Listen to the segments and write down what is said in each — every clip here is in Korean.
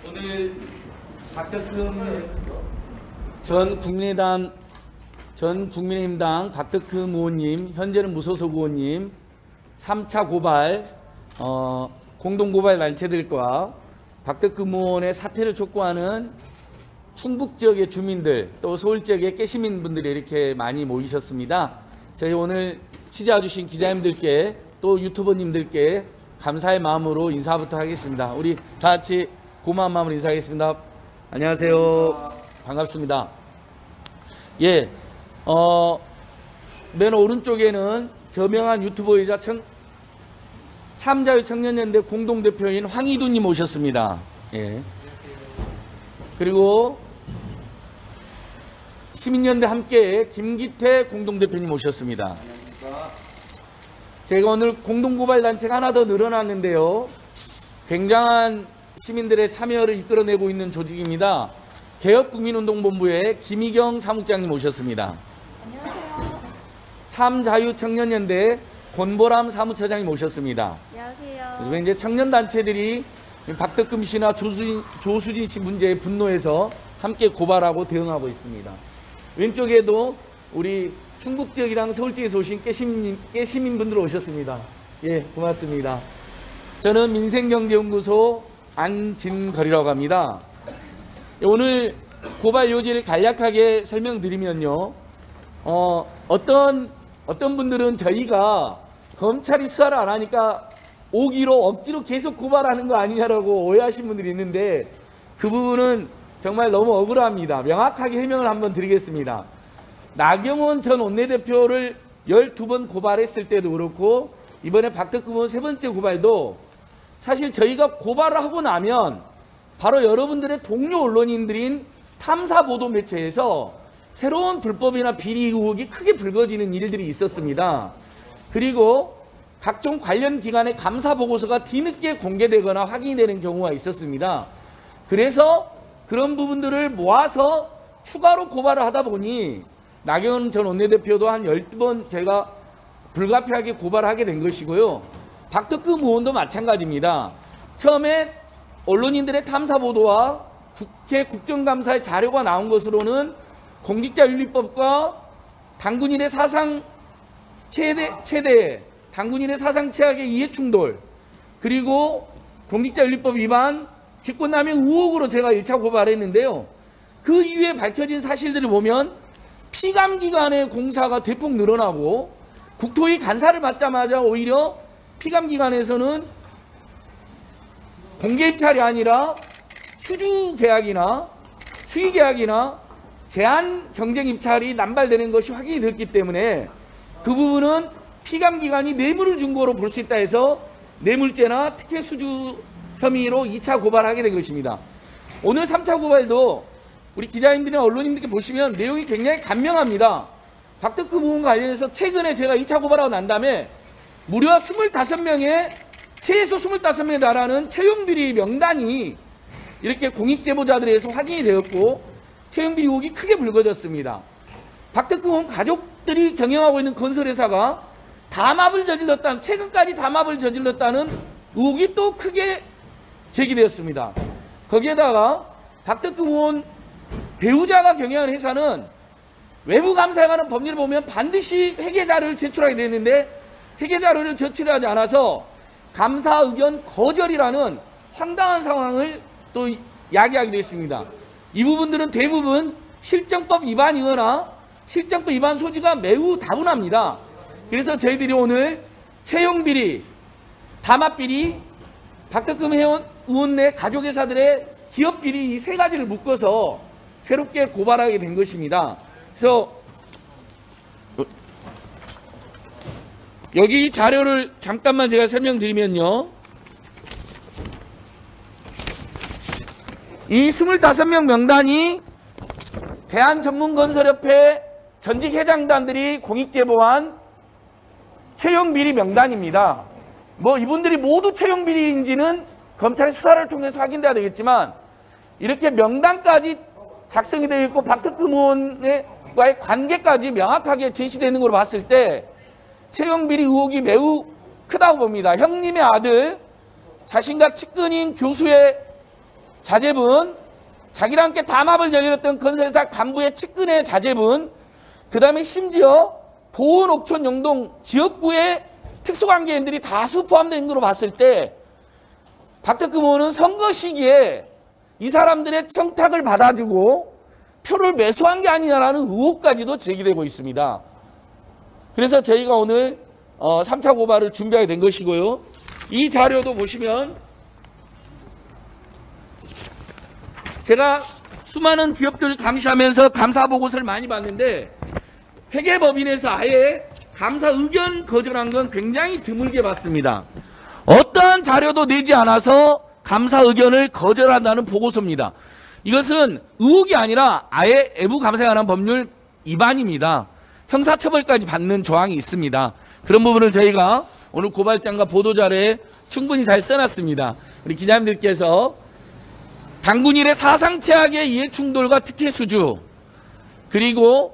오늘 박덕흠 전 국민의힘당 박덕흠 의원님, 현재는 무소속 의원님 3차 고발, 공동고발 단체들과 박덕흠 의원의 사퇴를 촉구하는 충북 지역의 주민들, 또 서울 지역의 깨시민분들이 이렇게 많이 모이셨습니다. 저희 오늘 취재해주신 기자님들께 또 유튜버님들께 감사의 마음으로 인사부터 하겠습니다. 우리 다 같이 고마운 마음으로 인사하겠습니다. 안녕하세요. 반갑습니다. 예, 맨 오른쪽에는 저명한 유튜버이자 참자유청년연대 공동대표인 황희두님 오셨습니다. 예. 그리고 시민연대 함께의 김기태 공동대표님 오셨습니다. 제가 오늘 공동고발단체가 하나 더 늘어났는데요. 굉장한 시민들의 참여를 이끌어내고 있는 조직입니다. 개혁국민운동본부의 김희경 사무장님 오셨습니다. 안녕하세요. 참자유청년연대 권보람 사무처장님 오셨습니다. 안녕하세요. 그리고 이제 청년단체들이 박덕흠 씨나 조수진 씨 문제에 분노해서 함께 고발하고 대응하고 있습니다. 왼쪽에도 우리 충북 지역이랑 서울 지역에서 오신 깨시민분들 오셨습니다. 예, 고맙습니다. 저는 민생경제연구소 안진걸이라고 합니다. 오늘 고발 요지를 간략하게 설명드리면요. 어떤 분들은 저희가 검찰이 수사를 안 하니까 오기로 억지로 계속 고발하는 거 아니냐라고 오해하신 분들이 있는데 그 부분은 정말 너무 억울합니다. 명확하게 해명을 한번 드리겠습니다. 나경원 전 원내대표를 12번 고발했을 때도 그렇고 이번에 박덕흠 의원 세 번째 고발도 사실 저희가 고발을 하고 나면 바로 여러분들의 동료 언론인들인 탐사보도 매체에서 새로운 불법이나 비리 의혹이 크게 불거지는 일들이 있었습니다. 그리고 각종 관련 기관의 감사 보고서가 뒤늦게 공개되거나 확인이 되는 경우가 있었습니다. 그래서 그런 부분들을 모아서 추가로 고발을 하다 보니 나경원 전 원내대표도 한 12번 제가 불가피하게 고발하게 된 것이고요. 박덕흠 의원도 마찬가지입니다. 처음에 언론인들의 탐사 보도와 국회 국정감사의 자료가 나온 것으로는 공직자윤리법과 당군인의 사상 최대 당군인의 사상 최악의 이해충돌, 그리고 공직자윤리법 위반, 직권남용 의혹으로 제가 1차 고발했는데요. 그 이후에 밝혀진 사실들을 보면 피감기관의 공사가 대폭 늘어나고 국토위 간사를 받자마자 오히려 피감기관에서는 공개입찰이 아니라 수주계약이나 수의계약이나 제한경쟁입찰이 남발되는 것이 확인이 됐기 때문에 그 부분은 피감기관이 뇌물을 준 거로 볼 수 있다 해서 뇌물죄나 특혜 수주 혐의로 2차 고발하게 된 것입니다. 오늘 3차 고발도 우리 기자님들이나 언론인들께 보시면 내용이 굉장히 간명합니다. 박덕흠 의원 관련해서 최근에 제가 2차 고발하고 난 다음에 무려 25명의 최소 25명에 달하는 채용비리 명단이 이렇게 공익제보자들에 의해서 확인이 되었고 채용비리 의혹이 크게 불거졌습니다. 박덕흠 의원 가족들이 경영하고 있는 건설회사가 담합을 저질렀다는, 최근까지 담합을 저질렀다는 의혹이 또 크게 제기되었습니다. 거기에다가 박덕흠 의원 배우자가 경영하는 회사는 외부 감사에 관한 법률을 보면 반드시 회계 자료를 제출하게 되는데 회계 자료를 제출하지 않아서 감사 의견 거절이라는 황당한 상황을 또 야기하게 되어 있습니다. 이 부분들은 대부분 실정법 위반이거나 실정법 위반 소지가 매우 다분합니다. 그래서 저희들이 오늘 채용비리, 담합비리, 박덕흠 의원 내 가족회사들의 기업비리 이 세 가지를 묶어서 새롭게 고발하게 된 것입니다. 그래서 여기 자료를 잠깐만 제가 설명드리면요. 이 25명 명단이 대한전문건설협회 전직 회장단들이 공익제보한 채용비리 명단입니다. 뭐 이분들이 모두 채용비리인지는 검찰의 수사를 통해서 확인돼야 되겠지만 이렇게 명단까지 작성이 되어 있고 박덕흠 의원과의 관계까지 명확하게 제시되는 걸로 봤을 때 채용비리 의혹이 매우 크다고 봅니다. 형님의 아들, 자신과 측근인 교수의 자제분, 자기랑 함께 담합을 저질렀던 건설회사 간부의 측근의 자제분, 그 다음에 심지어 보은옥촌 영동 지역구의 특수관계인들이 다수 포함된 걸로 봤을 때 박덕흠 의원은 선거 시기에 이 사람들의 청탁을 받아주고 표를 매수한 게 아니냐라는 의혹까지도 제기되고 있습니다. 그래서 저희가 오늘 3차 고발을 준비하게 된 것이고요. 이 자료도 보시면 제가 수많은 기업들을 감시하면서 감사 보고서를 많이 봤는데 회계법인에서 아예 감사 의견 거절한 건 굉장히 드물게 봤습니다. 어떠한 자료도 내지 않아서 감사 의견을 거절한다는 보고서입니다. 이것은 의혹이 아니라 아예 외부 감사에 관한 법률 위반입니다. 형사처벌까지 받는 조항이 있습니다. 그런 부분을 저희가 오늘 고발장과 보도자료에 충분히 잘 써놨습니다. 우리 기자님들께서 당군 일의 사상 최악의 이해충돌과 특혜수주, 그리고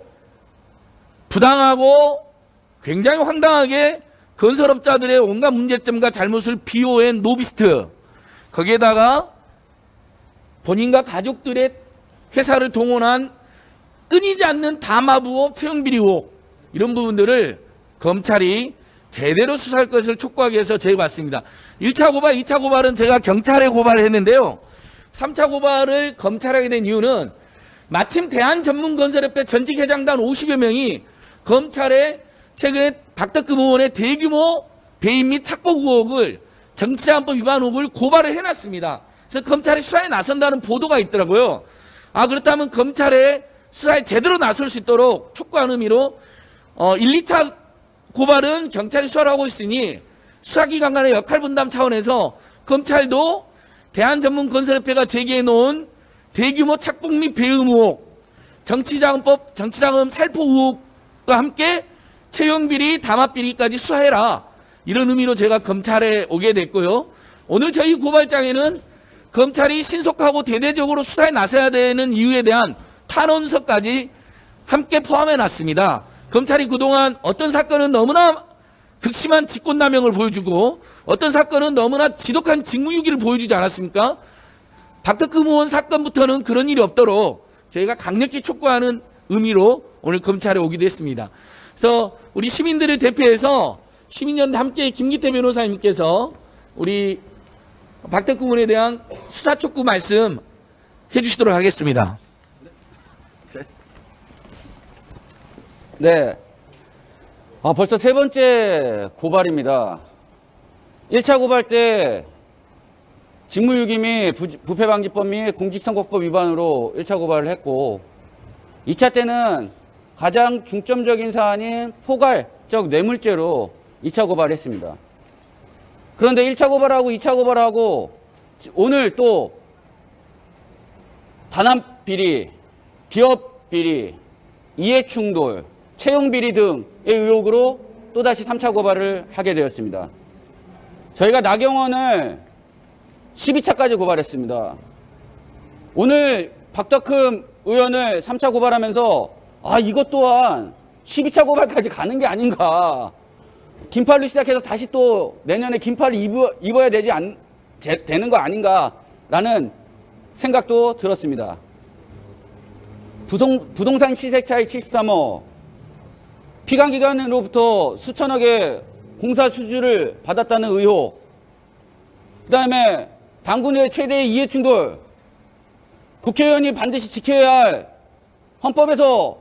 부당하고 굉장히 황당하게 건설업자들의 온갖 문제점과 잘못을 비호한 노비스트, 거기에다가 본인과 가족들의 회사를 동원한 끊이지 않는 담합 의혹, 채용비리 의혹, 이런 부분들을 검찰이 제대로 수사할 것을 촉구하기 위해서 저희가 왔습니다. 1차 고발, 2차 고발은 제가 경찰에 고발을 했는데요. 3차 고발을 검찰에 하게 된 이유는 마침 대한전문건설협회 전직 회장단 50여 명이 검찰에 최근에 박덕흠 의원의 대규모 배임 및 착복 의혹을 정치자금법 위반 의혹을 고발을 해놨습니다. 그래서 검찰이 수사에 나선다는 보도가 있더라고요. 그렇다면 검찰에 수사에 제대로 나설 수 있도록 촉구하는 의미로 1, 2차 고발은 경찰이 수사를 하고 있으니 수사기관 간의 역할 분담 차원에서 검찰도 대한전문건설협회가 제기해 놓은 대규모 착복 및 배임 의혹, 정치자금법, 정치자금 살포 의혹과 함께 채용비리, 담합비리까지 수사해라. 이런 의미로 제가 검찰에 오게 됐고요. 오늘 저희 고발장에는 검찰이 신속하고 대대적으로 수사에 나서야 되는 이유에 대한 탄원서까지 함께 포함해 놨습니다. 검찰이 그동안 어떤 사건은 너무나 극심한 직권남용을 보여주고 어떤 사건은 너무나 지독한 직무유기를 보여주지 않았습니까? 박덕흠 의원 사건부터는 그런 일이 없도록 저희가 강력히 촉구하는 의미로 오늘 검찰에 오기도 했습니다. 그래서 우리 시민들을 대표해서 시민연대 함께 김기태 변호사님께서 우리 박덕흠 의원에 대한 수사 촉구 말씀 해주시도록 하겠습니다. 네. 벌써 세 번째 고발입니다. 1차 고발 때 직무유기 및 부패방지법 및 공직선거법 위반으로 1차 고발을 했고 2차 때는 가장 중점적인 사안인 포괄적 뇌물죄로 2차 고발을 했습니다. 그런데 1차 고발하고 2차 고발하고 오늘 또 단합비리, 기업비리, 이해충돌, 채용비리 등의 의혹으로 또다시 3차 고발을 하게 되었습니다. 저희가 나경원을 12차까지 고발했습니다. 오늘 박덕흠 의원을 3차 고발하면서 이것 또한 12차 고발까지 가는 게 아닌가. 긴팔로 시작해서 다시 또 내년에 긴팔을 입어야 되는 거 아닌가라는 생각도 들었습니다. 부동산 시세 차익 73억, 피감기관으로부터 수천억의 공사 수주를 받았다는 의혹, 그 다음에 당군의 최대의 이해충돌, 국회의원이 반드시 지켜야 할 헌법에도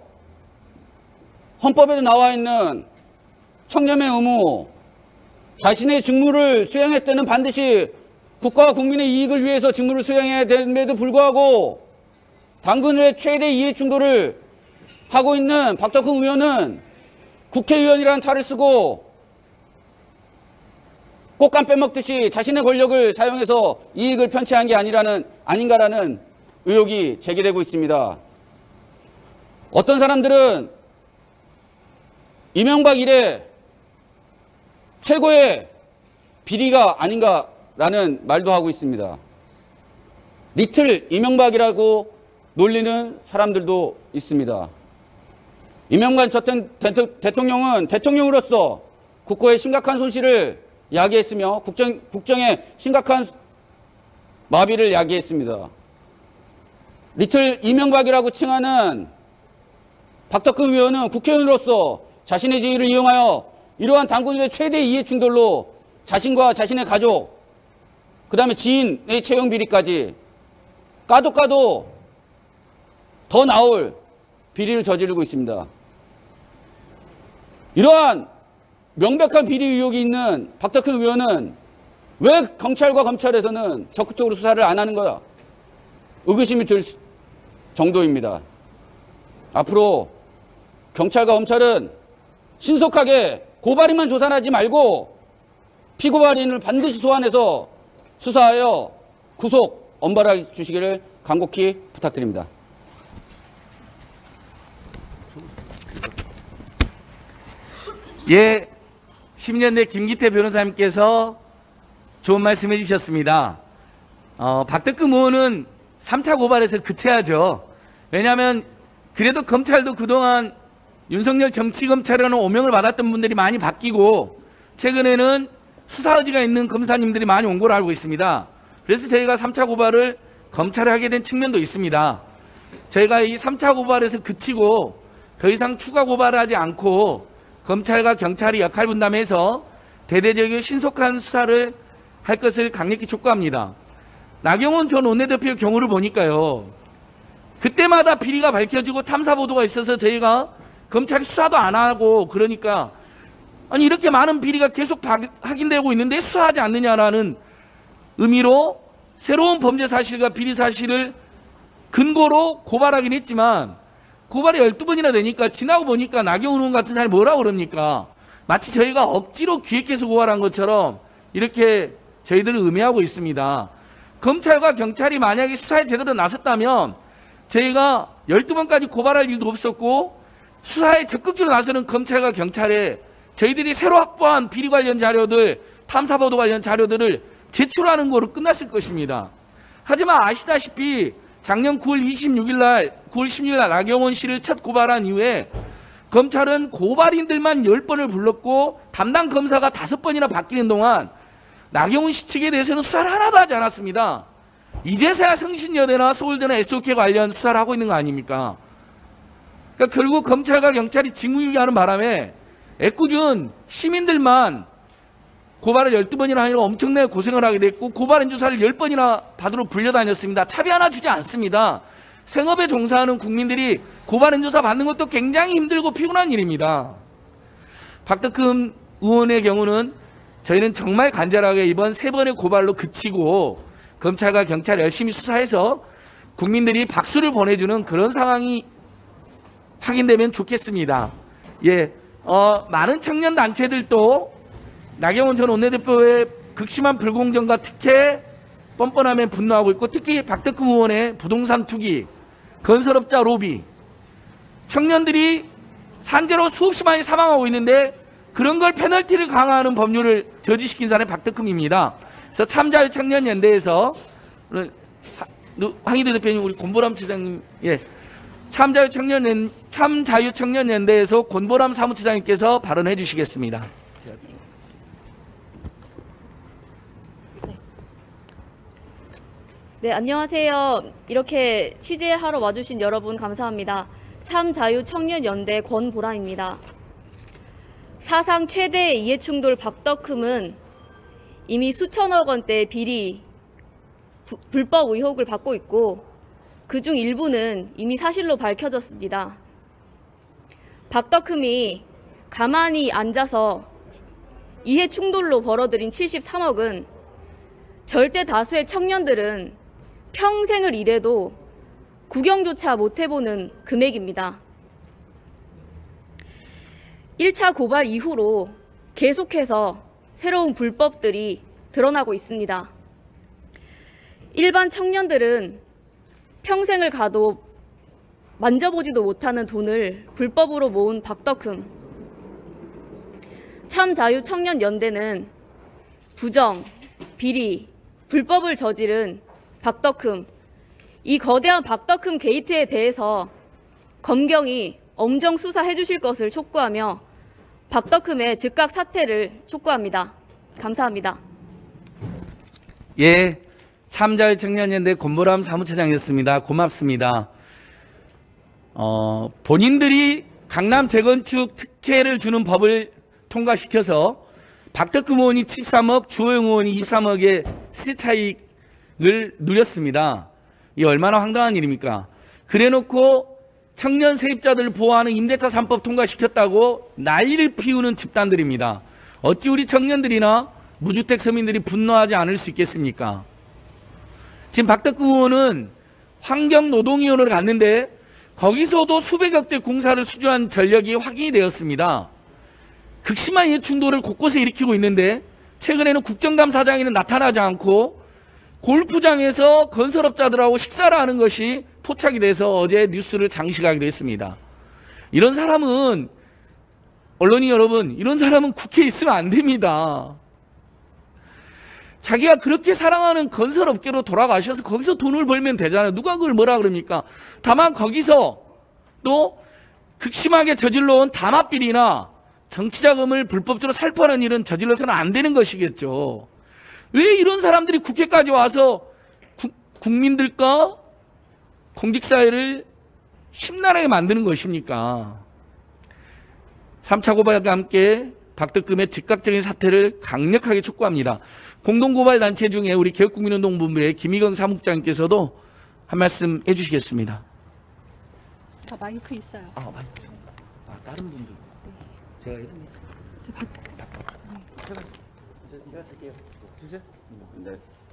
나와 있는 청렴의 의무, 자신의 직무를 수행할 때는 반드시 국가와 국민의 이익을 위해서 직무를 수행해야 됨에도 불구하고 당군의 최대 이해충돌을 하고 있는 박덕흠 의원은 국회의원이라는 탈을 쓰고 꽃감 빼먹듯이 자신의 권력을 사용해서 이익을 편취한 게 아닌가라는 의혹이 제기되고 있습니다. 어떤 사람들은 이명박 이래 최고의 비리가 아닌가라는 말도 하고 있습니다. 리틀 이명박이라고 놀리는 사람들도 있습니다. 이명박 전 대통령은 대통령으로서 국고에 심각한 손실을 야기했으며 국정에 심각한 마비를 야기했습니다. 리틀 이명박이라고 칭하는 박덕흠 의원은 국회의원으로서 자신의 지위를 이용하여 이러한 당군의 최대 이해 충돌로 자신과 자신의 가족, 그 다음에 지인의 채용 비리까지 까도 더 나올 비리를 저지르고 있습니다. 이러한 명백한 비리 의혹이 있는 박덕흠 의원은 왜 경찰과 검찰에서는 적극적으로 수사를 안 하는 거야? 의구심이 들 정도입니다. 앞으로 경찰과 검찰은 신속하게 고발인만 조사하지 말고 피고발인을 반드시 소환해서 수사하여 구속 엄벌해 주시기를 간곡히 부탁드립니다. 예, 10년대 김기태 변호사님께서 좋은 말씀 해주셨습니다. 박덕흠 의원은 3차 고발에서 그쳐야죠. 왜냐하면 그래도 검찰도 그동안 윤석열 정치검찰이라는 오명을 받았던 분들이 많이 바뀌고 최근에는 수사 의지가 있는 검사님들이 많이 온 걸로 알고 있습니다. 그래서 저희가 3차 고발을 검찰에 하게 된 측면도 있습니다. 저희가 이 3차 고발에서 그치고 더 이상 추가 고발을 하지 않고 검찰과 경찰이 역할 분담해서 대대적이고 신속한 수사를 할 것을 강력히 촉구합니다. 나경원 전 원내대표의 경우를 보니까요. 그때마다 비리가 밝혀지고 탐사 보도가 있어서 저희가 검찰이 수사도 안 하고 그러니까 아니 이렇게 많은 비리가 계속 확인되고 있는데 수사하지 않느냐라는 의미로 새로운 범죄 사실과 비리 사실을 근거로 고발하긴 했지만 고발이 12번이나 되니까 지나고 보니까 나경원 의원 같은 사람이 뭐라고 그럽니까? 마치 저희가 억지로 기획해서 고발한 것처럼 이렇게 저희들은 의미하고 있습니다. 검찰과 경찰이 만약에 수사에 제대로 나섰다면 저희가 12번까지 고발할 일도 없었고 수사에 적극적으로 나서는 검찰과 경찰에 저희들이 새로 확보한 비리 관련 자료들, 탐사보도 관련 자료들을 제출하는 거로 끝났을 것입니다. 하지만 아시다시피 작년 9월 16일 날, 9월 16일 날 나경원 씨를 첫 고발한 이후에 검찰은 고발인들만 10번을 불렀고 담당 검사가 5번이나 바뀌는 동안 나경원 씨 측에 대해서는 수사를 하나도 하지 않았습니다. 이제서야 성신여대나 서울대나 SOK 관련 수사를 하고 있는 거 아닙니까? 그러니까 결국 검찰과 경찰이 직무유기하는 바람에 애꿎은 시민들만 고발을 12번이나 하느라 엄청나게 고생을 하게 됐고 고발인 조사를 10번이나 받으러 불려다녔습니다. 차비 하나 주지 않습니다. 생업에 종사하는 국민들이 고발인 조사 받는 것도 굉장히 힘들고 피곤한 일입니다. 박덕흠 의원의 경우는 저희는 정말 간절하게 이번 3번의 고발로 그치고 검찰과 경찰 열심히 수사해서 국민들이 박수를 보내주는 그런 상황이 확인되면 좋겠습니다. 예, 많은 청년 단체들도 나경원 전 원내대표의 극심한 불공정과 특혜 뻔뻔함에 분노하고 있고 특히 박덕흠 의원의 부동산 투기, 건설업자 로비, 청년들이 산재로 수없이 많이 사망하고 있는데 그런 걸 페널티를 강화하는 법률을 저지시킨 사람이 박덕흠입니다. 그래서 참자유청년연대에서 황희대 대표님, 우리 권보람 지사님, 예, 참자유청년연대에서 권보람 사무처장님께서 발언해 주시겠습니다. 네, 안녕하세요. 이렇게 취재하러 와주신 여러분 감사합니다. 참자유청년연대 권보람입니다. 사상 최대의 이해충돌 박덕흠은 이미 수천억 원대의 비리, 불법 의혹을 받고 있고 그중 일부는 이미 사실로 밝혀졌습니다. 박덕흠이 가만히 앉아서 이해충돌로 벌어들인 73억은 절대 다수의 청년들은 평생을 일해도 구경조차 못 해보는 금액입니다. 1차 고발 이후로 계속해서 새로운 불법들이 드러나고 있습니다. 일반 청년들은 평생을 가도 만져보지도 못하는 돈을 불법으로 모은 박덕흠. 참자유청년연대는 부정, 비리, 불법을 저지른 박덕흠, 이 거대한 박덕흠 게이트에 대해서 검경이 엄정 수사해 주실 것을 촉구하며 박덕흠의 즉각 사퇴를 촉구합니다. 감사합니다. 예, 참자유청년연대 권보람 사무처장이었습니다. 고맙습니다. 본인들이 강남 재건축 특혜를 주는 법을 통과시켜서 박덕금 의원이 13억, 주호영 의원이 23억의 시세 차익을 누렸습니다. 이게 얼마나 황당한 일입니까? 그래놓고 청년 세입자들을 보호하는 임대차 3법 통과시켰다고 난리를 피우는 집단들입니다. 어찌 우리 청년들이나 무주택 서민들이 분노하지 않을 수 있겠습니까? 지금 박덕금 의원은 환경노동위원회를 갔는데 거기서도 수백억 대 공사를 수주한 전력이 확인이 되었습니다. 극심한 이해충돌을 곳곳에 일으키고 있는데 최근에는 국정감사장에는 나타나지 않고 골프장에서 건설업자들하고 식사를 하는 것이 포착이 돼서 어제 뉴스를 장식하기도 했습니다. 이런 사람은, 언론인 여러분, 이런 사람은 국회에 있으면 안 됩니다. 자기가 그렇게 사랑하는 건설업계로 돌아가셔서 거기서 돈을 벌면 되잖아요. 누가 그걸 뭐라 그럽니까? 다만 거기서 또 극심하게 저질러온 담합비리나 정치자금을 불법적으로 살포하는 일은 저질러서는 안 되는 것이겠죠. 왜 이런 사람들이 국회까지 와서 국민들과 공직사회를 심란하게 만드는 것입니까? 3차 고발과 함께 박덕금의 즉각적인 사퇴를 강력하게 촉구합니다. 공동고발단체 중에 우리 개혁국민운동본부의 김희경 사무국장님께서도 한 말씀 해주시겠습니다. 저 마이크 있어요. 마이크. 다른 분들. 제가 할게요. 주세요. 네.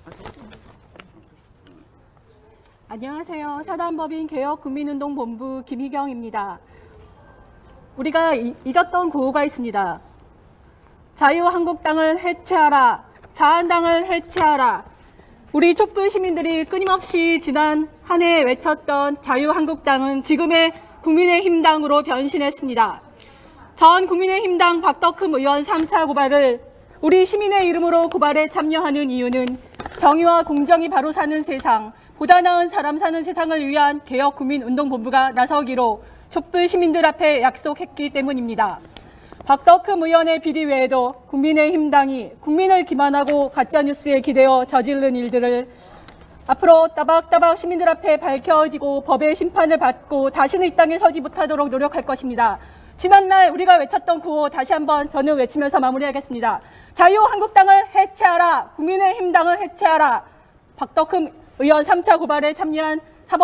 안녕하세요. 사단법인 개혁국민운동본부 김희경입니다. 우리가 잊었던 구호가 있습니다. 자유한국당을 해체하라. 자한당을 해체하라. 우리 촛불 시민들이 끊임없이 지난 한 해 외쳤던 자유한국당은 지금의 국민의힘당으로 변신했습니다. 전 국민의힘당 박덕흠 의원 3차 고발을 우리 시민의 이름으로 고발에 참여하는 이유는 정의와 공정이 바로 사는 세상, 보다 나은 사람 사는 세상을 위한 개혁국민운동본부가 나서기로 촛불 시민들 앞에 약속했기 때문입니다. 박덕흠 의원의 비리 외에도 국민의힘당이 국민을 기만하고 가짜뉴스에 기대어 저지른 일들을 앞으로 따박따박 시민들 앞에 밝혀지고 법의 심판을 받고 다시는 이 땅에 서지 못하도록 노력할 것입니다. 지난날 우리가 외쳤던 구호 다시 한번 저는 외치면서 마무리하겠습니다. 자유한국당을 해체하라. 국민의힘당을 해체하라. 박덕흠 의원 3차 고발에 참여한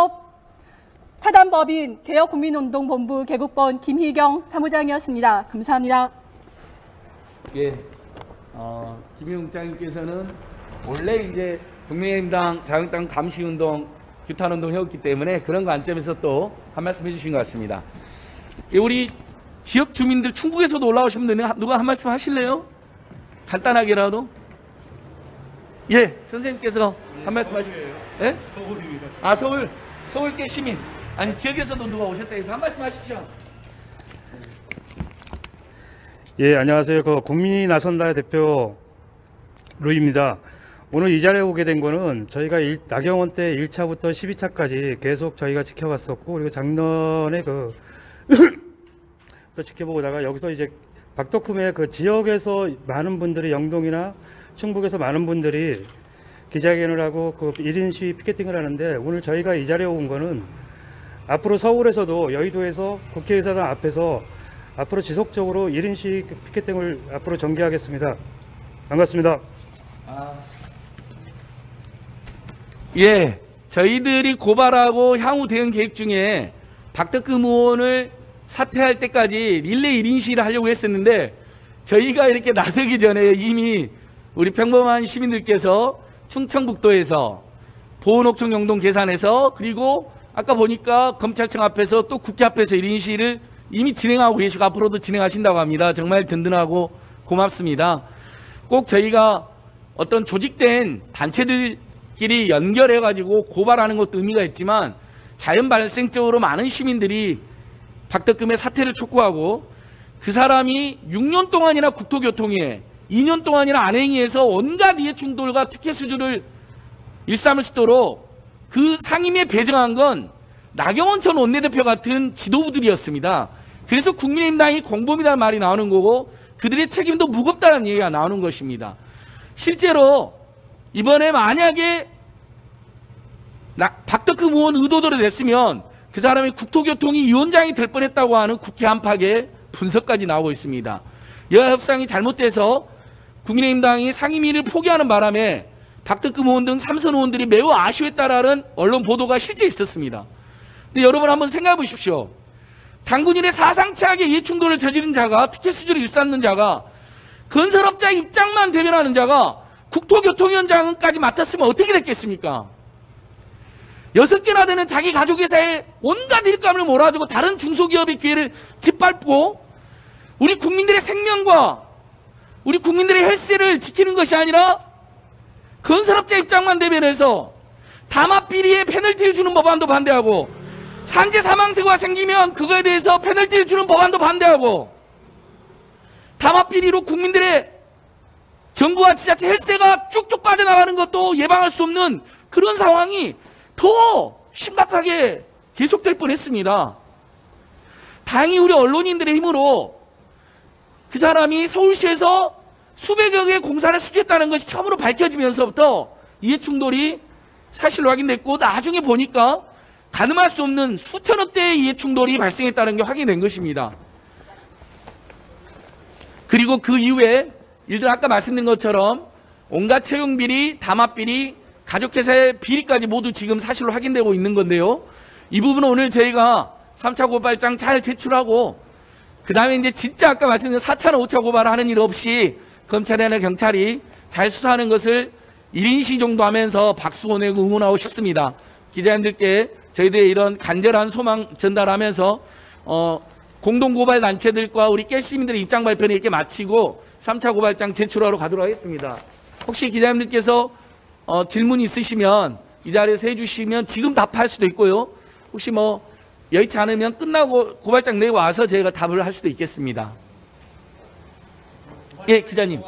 사단법인 개혁국민운동본부 개국본 김희경 사무장이었습니다. 감사합니다. 예, 김희경 국장님께서는 원래 이제 국민의힘당, 자유한국당 감시운동, 규탄운동 해왔기 때문에 그런 관점에서 또 한 말씀 해주신 것 같습니다. 예, 우리 지역 주민들 충북에서도 올라오신 분들 누가 한 말씀 하실래요? 간단하게라도. 예, 선생님께서 한 말씀 하실래요? 예? 서울입니다. 서울계 시민. 아니 지역에서도 누가 오셨다 해서 한 말씀 하십시오. 예, 안녕하세요. 국민이 나선다 대표 루입니다. 오늘 이 자리에 오게 된 거는 저희가 나경원 때 1차부터 12차까지 계속 저희가 지켜봤었고, 그리고 작년에 또 지켜보다가 여기서 이제 박덕흠의 지역에서 많은 분들이, 영동이나 충북에서 많은 분들이 기자회견을 하고 1인 시위 피켓팅을 하는데, 오늘 저희가 이 자리에 온 거는 앞으로 서울에서도 여의도에서 국회의사당 앞에서 앞으로 지속적으로 1인 시위 피켓팅을 앞으로 전개하겠습니다. 반갑습니다. 예, 저희들이 고발하고 향후 대응 계획 중에 박덕흠 의원을 사퇴할 때까지 릴레이 1인 시위를 하려고 했었는데, 저희가 이렇게 나서기 전에 이미 우리 평범한 시민들께서 충청북도에서 보은옥청 영동 계산에서, 그리고 아까 보니까 검찰청 앞에서 또 국회 앞에서 1인 시위를 이미 진행하고 계시고 앞으로도 진행하신다고 합니다. 정말 든든하고 고맙습니다. 꼭 저희가 어떤 조직된 단체들끼리 연결해가지고 고발하는 것도 의미가 있지만, 자연 발생적으로 많은 시민들이 박덕금의 사퇴를 촉구하고, 그 사람이 6년 동안이나 국토교통위에, 2년 동안이나 안행위에서 온갖 이해충돌과 특혜 수주를 일삼을 수도록 그 상임위에 배정한 건 나경원 전 원내대표 같은 지도부들이었습니다. 그래서 국민의힘당이 공범이라는 말이 나오는 거고, 그들의 책임도 무겁다는 얘기가 나오는 것입니다. 실제로 이번에 만약에 박덕흠 의원 의도대로 됐으면 그 사람이 국토교통위 위원장이 될 뻔했다고 하는 국회 안팎의 분석까지 나오고 있습니다. 여야 협상이 잘못돼서 국민의힘당이 상임위를 포기하는 바람에 박덕흠 의원 등 3선 의원들이 매우 아쉬워했다라는 언론 보도가 실제 있었습니다. 근데 여러분 한번 생각해 보십시오. 당군인의 사상치하게 이해충돌을 저지른 자가, 특혜 수주를 일삼는 자가, 건설업자 입장만 대변하는 자가 국토교통위원장까지 맡았으면 어떻게 됐겠습니까? 6개나 되는 자기 가족회사에 온갖 일감을 몰아주고 다른 중소기업의 기회를 짓밟고 우리 국민들의 생명과 우리 국민들의 헬스를 지키는 것이 아니라 건설업자 입장만 대변해서 담합비리에 페널티를 주는 법안도 반대하고 산재 사망사고가 생기면 그거에 대해서 페널티를 주는 법안도 반대하고 담합비리로 국민들의 정부와 지자체 헬스가 쭉쭉 빠져나가는 것도 예방할 수 없는 그런 상황이 더 심각하게 계속될 뻔했습니다. 다행히 우리 언론인들의 힘으로 그 사람이 서울시에서 수백여 개의 공사를 수주했다는 것이 처음으로 밝혀지면서부터 이해충돌이 사실로 확인됐고 나중에 보니까 가늠할 수 없는 수천억 대의 이해충돌이 발생했다는 게 확인된 것입니다. 그리고 그 이후에 일들 아까 말씀드린 것처럼 온갖 채용비리, 담합비리, 가족회사의 비리까지 모두 지금 사실로 확인되고 있는 건데요. 이 부분은 오늘 저희가 3차 고발장 잘 제출하고 그 다음에 이제 진짜 아까 말씀드린 4차나 5차 고발을 하는 일 없이 검찰이나 경찰이 잘 수사하는 것을 1인시 정도 하면서 박수 보내고 응원하고 싶습니다. 기자님들께 저희들의 이런 간절한 소망 전달하면서 공동고발단체들과 우리 깨시민들의 입장 발표는 이렇게 마치고 3차 고발장 제출하러 가도록 하겠습니다. 혹시 기자님들께서 질문 있으시면 이 자리에서 해주시면 지금 답할 수도 있고요. 혹시 뭐 여의치 않으면 끝나고 고발장 내고 와서 저희가 답을 할 수도 있겠습니다. 예, 기자님.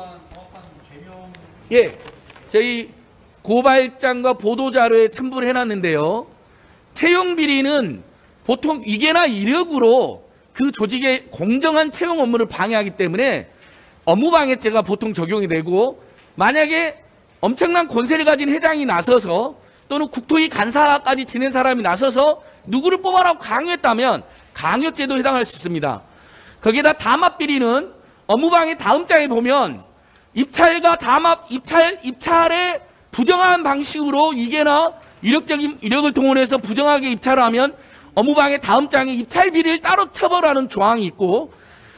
예, 저희 고발장과 보도자료에 첨부를 해놨는데요. 채용 보통 위계나 이력으로 그 조직의 공정한 채용 업무를 방해하기 때문에 업무방해죄가 보통 적용이 되고 만약에 엄청난 권세를 가진 회장이 나서서 또는 국토위 간사까지 지낸 사람이 나서서 누구를 뽑아라고 강요했다면 강요죄도 해당할 수 있습니다. 거기에다 담합비리는 업무방해 다음 장에 보면 입찰과 담합, 입찰에 부정한 방식으로 위계나 이력을 동원해서 부정하게 입찰을 하면 업무방해 다음 장에 입찰 비리를 따로 처벌하는 조항이 있고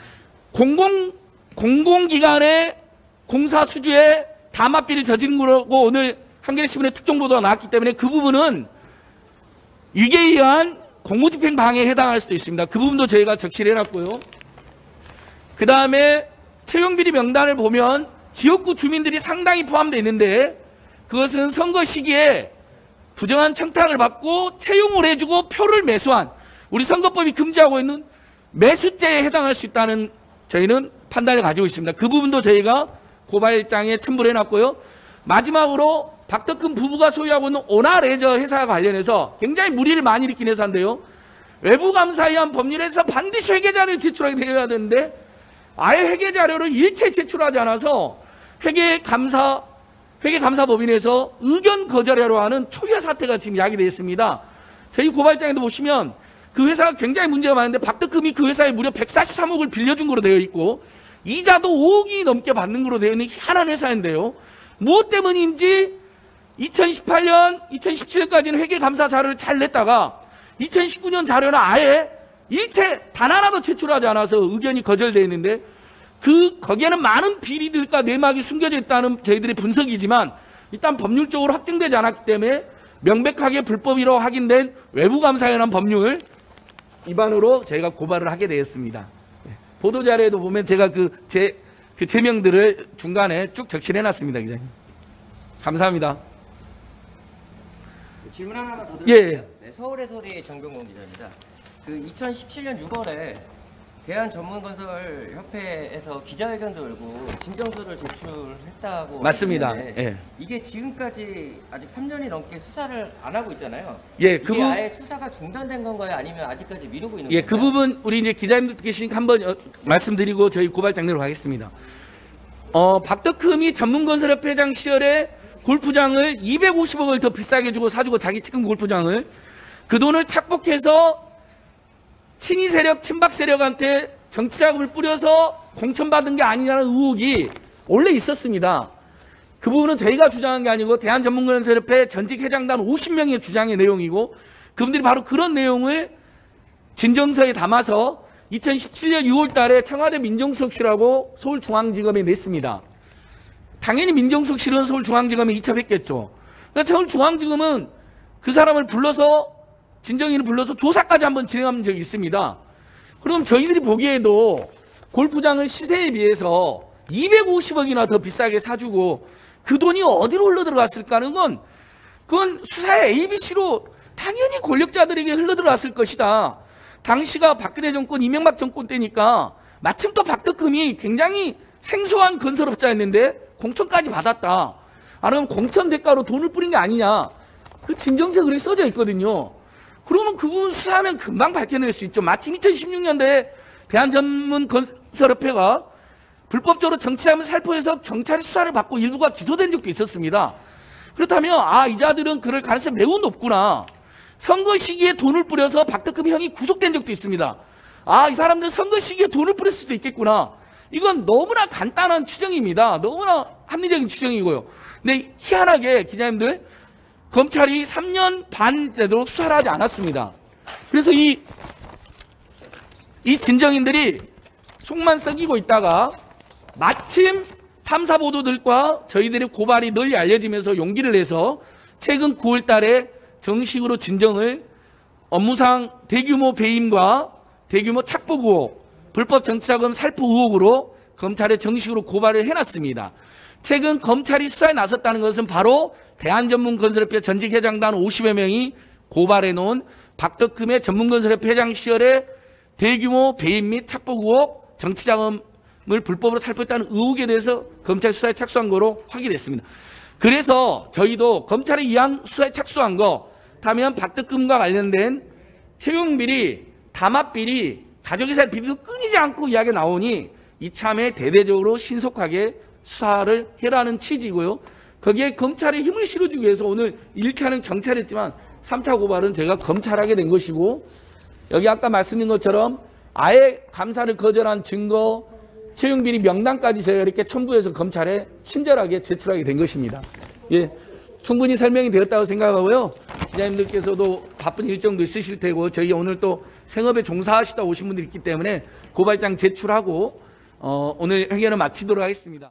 공공기관의 공사 수주에 담합비리를 저지른 거라고 오늘 한겨레신문의 특종보도가 나왔기 때문에 그 부분은 위계에 의한 공무집행 방해에 해당할 수도 있습니다. 그 부분도 저희가 적시를 해놨고요. 그 다음에 채용비리 명단을 보면 지역구 주민들이 상당히 포함되어 있는데 그것은 선거 시기에 부정한 청탁을 받고 채용을 해주고 표를 매수한 우리 선거법이 금지하고 있는 매수죄에 해당할 수 있다는 저희는 판단을 가지고 있습니다. 그 부분도 저희가 고발장에 첨부를 해놨고요. 마지막으로 박덕흠 부부가 소유하고 있는 오나레저 회사와 관련해서 굉장히 무리를 많이 일으킨 회사인데요. 외부감사에 의한 법률에서 반드시 회계자료를 제출하게 되어야 되는데 아예 회계자료를 일체 제출하지 않아서 회계감사법인에서 의견 거절하려 하는 초유의 사태가 지금 야기되어 있습니다. 저희 고발장에도 보시면 그 회사가 굉장히 문제가 많은데 박덕흠이 그 회사에 무려 143억을 빌려준 거로 되어 있고 이자도 5억이 넘게 받는 거로 되어 있는 희한한 회사인데요. 무엇 때문인지 2018년, 2017년까지는 회계감사 자료를 잘 냈다가 2019년 자료는 아예 일체 단 하나도 제출하지 않아서 의견이 거절되어 있는데 거기에는 많은 비리들과 내막이 숨겨져 있다는 저희들의 분석이지만 일단 법률적으로 확정되지 않았기 때문에 명백하게 불법이라고 확인된 외부감사에 관한 법률 위반으로 저희가 고발을 하게 되었습니다. 보도자료에도 보면 제가 그 제명들을 중간에 쭉 적시해놨습니다. 기자님. 감사합니다. 질문 하나만 더 드릴게요. 예. 네, 서울의 소리 정병곤 기자입니다. 그 2017년 6월에 대한전문건설협회에서 기자회견도 열고 진정서를 제출했다고 맞습니다. 했는데 예. 이게 지금까지 아직 3년이 넘게 수사를 안 하고 있잖아요. 예, 이게 아예 수사가 중단된 건가요? 아니면 아직까지 미루고 있는 건가요? 예, 그 부분 우리 이제 기자님들 계시니까 한번 말씀드리고 저희 고발장 내로 가겠습니다. 박덕흠이 전문건설협회장 시절에 골프장을 250억을 더 비싸게 주고 사주고 자기 측근 골프장을 그 돈을 착복해서 친위 세력, 친박 세력한테 정치 자금을 뿌려서 공천받은 게 아니냐는 의혹이 원래 있었습니다. 그 부분은 저희가 주장한 게 아니고 대한전문건설협회 전직 회장단 50명의 주장의 내용이고 그분들이 바로 그런 내용을 진정서에 담아서 2017년 6월 달에 청와대 민정수석실하고 서울중앙지검에 냈습니다. 당연히 민정수석실은 서울중앙지검에 이첩했겠죠. 그러니까 서울중앙지검은 그 사람을 불러서 진정인을 불러서 조사까지 한번 진행한 적이 있습니다. 그럼 저희들이 보기에도 골프장을 시세에 비해서 250억이나 더 비싸게 사주고 그 돈이 어디로 흘러들어갔을까 하는 그건 수사의 ABC로 당연히 권력자들에게 흘러들어갔을 것이다. 당시가 박근혜 정권, 이명박 정권 때니까 마침 또 박덕흠이 굉장히 생소한 건설업자였는데 공천까지 받았다. 그럼 공천 대가로 돈을 뿌린 게 아니냐. 그 진정서 글에 써져 있거든요. 그러면 그 부분 수사하면 금방 밝혀낼 수 있죠. 마침 2016년도에 대한전문건설협회가 불법적으로 정치자금을 살포해서 경찰의 수사를 받고 일부가 기소된 적도 있었습니다. 그렇다면 이 자들은 그럴 가능성이 매우 높구나. 선거 시기에 돈을 뿌려서 박덕흠 형이 구속된 적도 있습니다. 이 사람들 선거 시기에 돈을 뿌릴 수도 있겠구나. 이건 너무나 간단한 추정입니다. 너무나 합리적인 추정이고요. 근데 희한하게 기자님들 검찰이 3년 반 되도록 수사를 하지 않았습니다. 그래서 이 진정인들이 속만 썩이고 있다가 마침 탐사 보도들과 저희들의 고발이 널리 알려지면서 용기를 내서 최근 9월 달에 정식으로 진정을 업무상 대규모 배임과 대규모 착복 의혹, 불법 정치자금 살포 의혹으로 검찰에 정식으로 고발을 해놨습니다. 최근 검찰이 수사에 나섰다는 것은 바로 대한전문건설협회 전직 회장단 50여 명이 고발해 놓은 박덕흠의 전문건설협회 회장 시절의 대규모 배임 및 착복 의혹, 정치자금을 불법으로 살포했다는 의혹에 대해서 검찰 수사에 착수한 거로 확인됐습니다. 그래서 저희도 검찰이 이한 수사에 착수한 거 다면 박덕흠과 관련된 채용비리, 담합비리, 가족이살 비리도 끊이지 않고 이야기가 나오니 이참에 대대적으로 신속하게 수사를 해라는 취지고요. 거기에 검찰에 힘을 실어주기 위해서 오늘 1차는 경찰했지만 3차 고발은 제가 검찰하게 된 것이고 여기 아까 말씀드린 것처럼 아예 감사를 거절한 증거, 채용비리 명단까지 저희가 이렇게 첨부해서 검찰에 친절하게 제출하게 된 것입니다. 예, 충분히 설명이 되었다고 생각하고요. 기자님들께서도 바쁜 일정도 있으실 테고 저희 오늘 또 생업에 종사하시다 오신 분들이 있기 때문에 고발장 제출하고 오늘 회견을 마치도록 하겠습니다.